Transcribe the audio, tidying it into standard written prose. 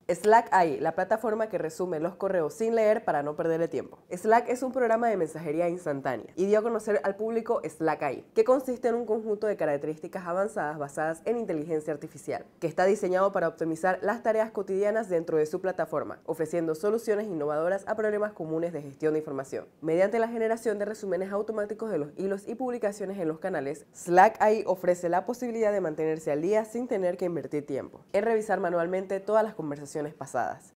Slack AI, la plataforma que resume los correos sin leer para no perderle tiempo. Slack es un programa de mensajería instantánea y dio a conocer al público Slack AI, que consiste en un conjunto de características avanzadas basadas en inteligencia artificial, que está diseñado para optimizar las tareas cotidianas dentro de su plataforma, ofreciendo soluciones innovadoras a problemas comunes de gestión de información. Mediante la generación de resúmenes automáticos de los hilos y publicaciones en los canales, Slack AI ofrece la posibilidad de mantenerse al día sin tener que invertir tiempo en revisar manualmente todas las conversaciones pasadas.